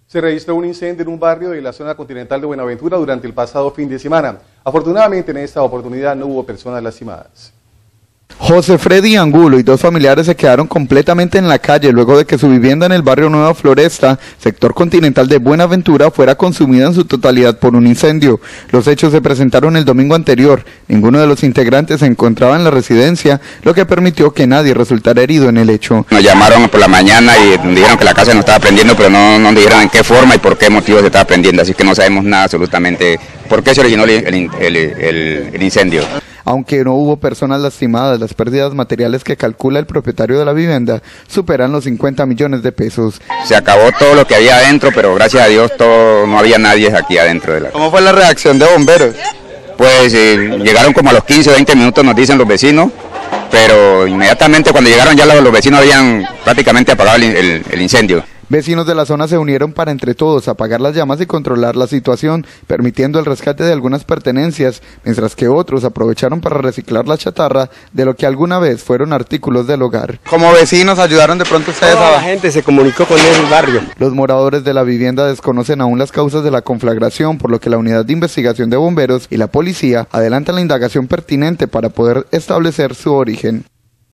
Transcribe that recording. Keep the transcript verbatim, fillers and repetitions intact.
Se registró un incendio en un barrio de la zona continental de Buenaventura durante el pasado fin de semana. Afortunadamente, en esta oportunidad no hubo personas lastimadas. José Freddy Angulo y dos familiares se quedaron completamente en la calle luego de que su vivienda en el barrio Nueva Floresta, sector continental de Buenaventura, fuera consumida en su totalidad por un incendio. Los hechos se presentaron el domingo anterior. Ninguno de los integrantes se encontraba en la residencia, lo que permitió que nadie resultara herido en el hecho. Nos llamaron por la mañana y dijeron que la casa no estaba prendiendo, pero no nos dijeron en qué forma y por qué motivo se estaba prendiendo, así que no sabemos nada absolutamente por qué se originó el, el, el, el, el incendio. Aunque no hubo personas lastimadas, las pérdidas materiales que calcula el propietario de la vivienda superan los cincuenta millones de pesos. Se acabó todo lo que había adentro, pero gracias a Dios todo, no había nadie aquí adentro de la... ¿Cómo fue la reacción de bomberos? Pues eh, llegaron como a los quince o veinte minutos, nos dicen los vecinos, pero inmediatamente cuando llegaron ya los, los vecinos habían prácticamente apagado el, el, el incendio. Vecinos de la zona se unieron para entre todos apagar las llamas y controlar la situación, permitiendo el rescate de algunas pertenencias, mientras que otros aprovecharon para reciclar la chatarra de lo que alguna vez fueron artículos del hogar. Como vecinos ayudaron de pronto ustedes a la gente, se comunicó con el barrio. Los moradores de la vivienda desconocen aún las causas de la conflagración, por lo que la unidad de investigación de bomberos y la policía adelantan la indagación pertinente para poder establecer su origen.